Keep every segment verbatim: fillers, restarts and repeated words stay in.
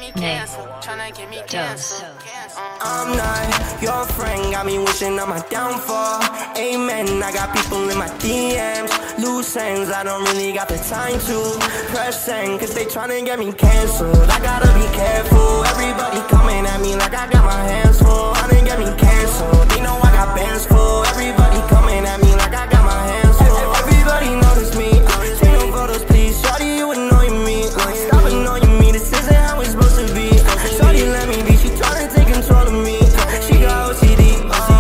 me cancel, tryna get me cancel. I'm not your friend, got me wishing on my downfall. Amen, I got people in my D Ms. Loose ends, I don't really got the time to press send, cause they tryna get me canceled. I gotta be careful, everybody coming at me like I got my hands full. Tryna get me canceled, they know I got bands full. Everybody coming at me like I got my hands full. Everybody notice me, take no photos please. Shawty, you annoying me, stop annoying me, this isn't how it's supposed to be. Shawty let me be, she tryna take control of me. She got O C D,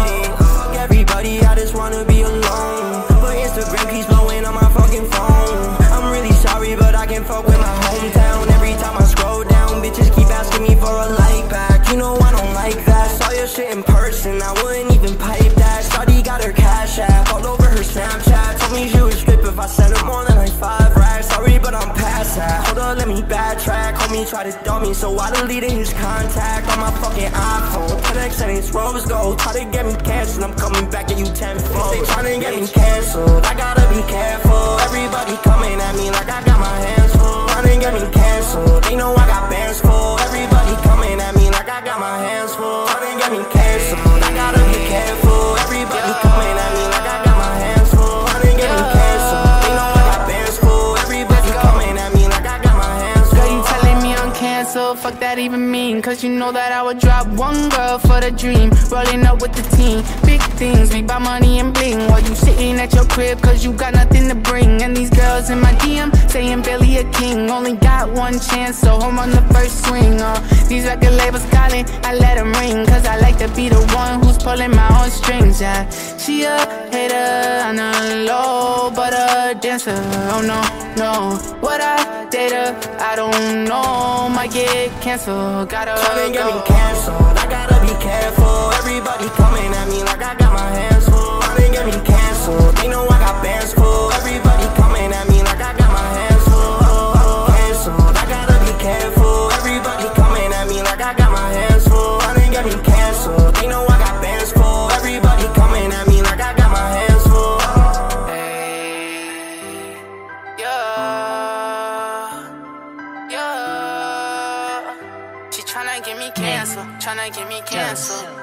fuck everybody, I just wanna be alone. But Instagram keeps blowing on my fucking phone. I'm really sorry, but I can't fuck with my hometown. Every time I scroll down, bitches keep asking me for a like back. You know I don't like that. Saw your shit in person, I wouldn't even pipe that. Shawty got her cash app all over her Snapchat. Told me she would strip if I sent her more than like five racks. Sorry, but I'm past that. Hold up, let me backtrack. Homie tried to dump me, so I deleted his contact on my fucking iPhone. ten X and it's rose gold. Try to get me canceled, I'm coming back at you tenfold. They tryna get me canceled, I gotta be careful. Everybody coming at me like I got my hands full. Tryna get me canceled, they know I got bands full. Everybody coming at me like I got my hands full. Tryna get me canceled, I gotta be careful. Everybody coming at me like I got my hands full. Tryna get me canceled, they know I got bands full. Everybody coming at me like I got my hands full. Girl, you telling me I'm canceled, fuck that even mean? Cause you know that I would drop one girl for the dream. Rolling up with the team, big things, we buy money and bling. While you sitting at your crib cause you got nothing to bring. And these girls in my D M saying Billy a king. Only got one chance, so I'm on the first swing. uh, These record labels calling, I let them ring. Cause I like to be the one who's pulling my own strings, yeah. She a hater on the low, but a dancer, oh no, no. Would I date her? I don't know, might get canceled, gotta Tryna get me go. canceled, I gotta be careful. Everybody coming at me like I got my hands full. Tryna get me canceled, they know I got bands full. Everybody coming at me like I got my hands full. Canceled, I gotta be careful. Everybody coming at me like I got my hands full. Tryna get me canceled, they know I got bands full. Everybody coming at me like I got my hands full. Hey, yeah, yeah. She tryna get me canceled, tryna get me canceled.